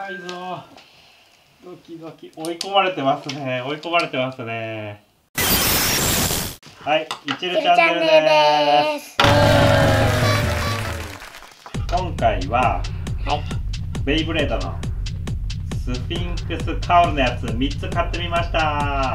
ばいぞ。ドキドキ。追い込まれてますね。追い込まれてますね。はい、いちるチャンネルです。今回は、ベイブレードのスフィンクスカウルのやつ3つ買ってみました。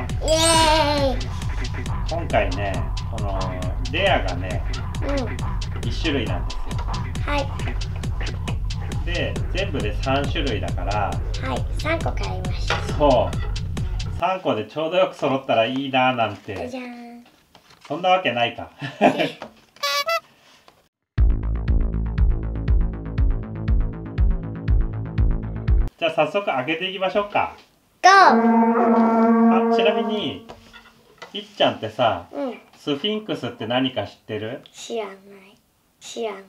イエーイ。 今回ね、このレアがね、1種類なんですよ。 はい。 で、全部で3種類だから、 はい、3個買いました。 そう、3個でちょうどよく揃ったらいいななんて。 じゃーん。 そんなわけないか。じゃあ早速開けていきましょうか。 ゴー。 あ、ちなみにいっちゃんってさ、スフィンクスって何か知ってる？ 知らない。知らない。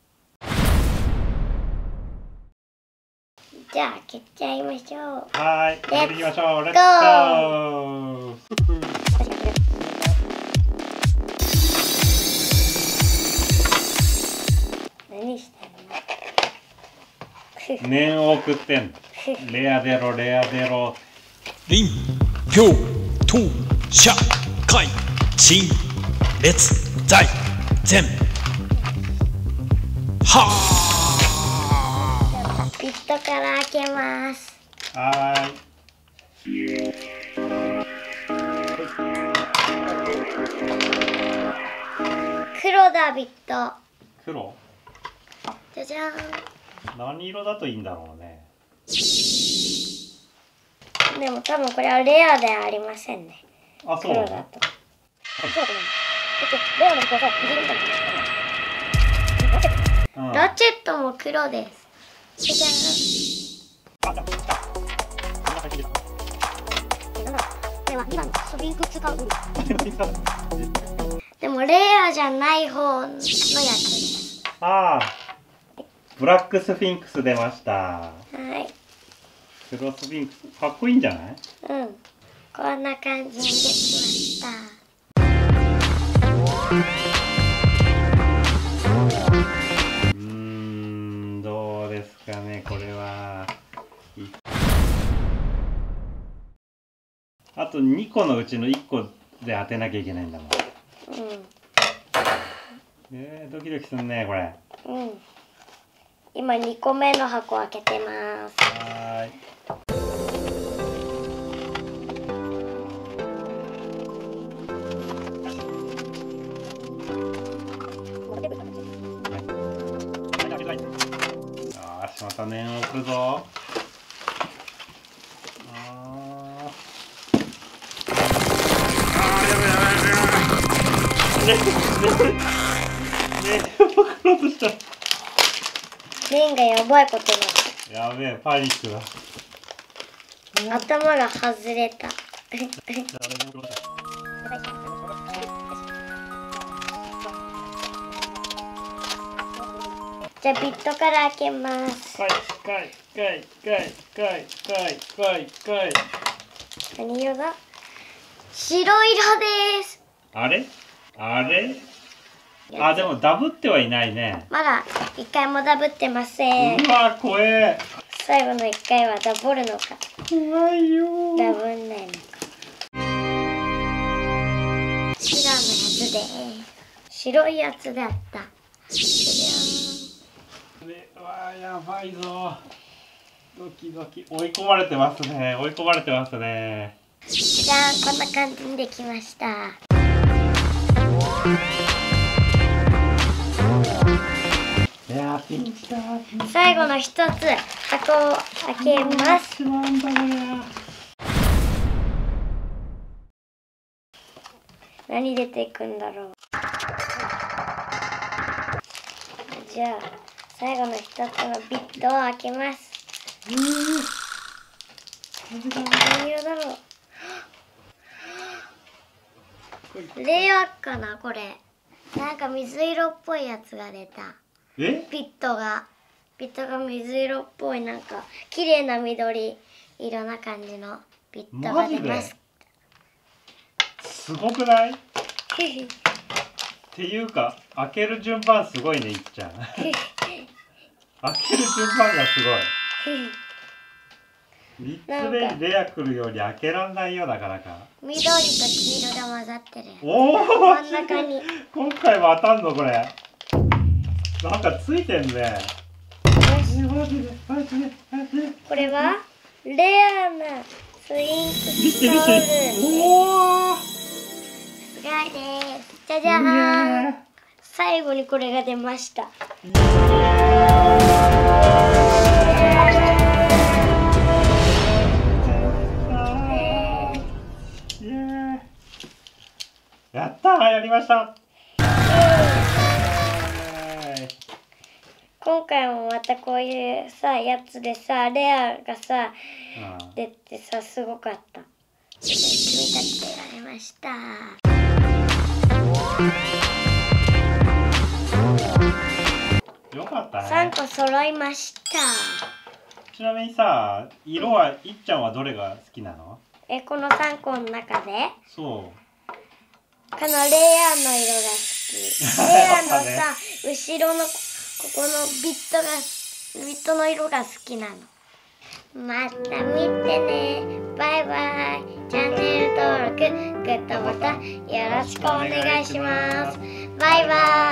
じゃあ開けちゃいましょう。 はい、開けていきましょう。レッツゴー。 何してんの？ 念を送ってんの。レア出ろ、レア出ろ。 臨病当社会陳列在前はピットから開けます。 はーい。 黒だ、ビット。 黒？ じゃじゃーん。 何色だといいんだろうね。 でも多分これはレアではありませんね。 あ、そう。 黒だと。そうだと思う。レアの黒さ、ラチェットも黒です。じゃじゃーん。これは2番のスフィンクスカウル。でもレアじゃない方のやつです。 ああ、ブラックスフィンクス出ました。 はい。 黒スフィンクス、かっこいいんじゃない？ こんな感じにできました。 どうですかね、これは。あと2個のうちの1個で当てなきゃいけないんだもん。ドキドキすんね、これ。 今2個目の箱開けてます。 はーい。よし、また念を送るぞ。 レンがやばいことになやべえ、パニックだ。 頭が外れた。じゃあビットから開けます。何色だ？白色です。 あれ？あれ？あ、でもダブってはいないね。 まだ一回もダブってません。 うわ、怖え。 最後の一回はダブるのか。 怖いよ。 ダブんないのか。白のやつで。白いやつだった。 うわ、やばいぞ。ドキドキ。追い込まれてますね。追い込まれてますね。 じゃあこんな感じにできました。最後の一つ箱を開けます。何出ていくんだろう。じゃあ最後の一つのビットを開けます。何色だろう。レアかなこれ。なんか水色っぽいやつが出た。ピットが水色っぽい、なんか綺麗な緑色な感じのピットが出ます。 すごくない？っていうか開ける順番すごいね、いっちゃん。開ける順番がすごい。 3つ目にレア来るように開けらんないよ、なかなか。 緑と黄色が混ざってる。 おお、 真ん中に。 今回も当たんのこれ。なんかついてんね。 これはレアなスインクストール。 おお、 すごいです。じゃじゃーん。最後にこれが出ました。 やったー、やりました。 今回もまたこういうさやつでさレアがさ出てさすごかった。組み立てられました。 よかったね。 3個揃いました。 ちなみにさ、色はいっちゃんはどれが好きなの？ この3個の中でそう。 このレアの色が好き。レアのさ、後ろのここのビットの色が好きなの。また見てね。バイバイ。チャンネル登録、グッドボタンよろしくお願いします。バイバイ。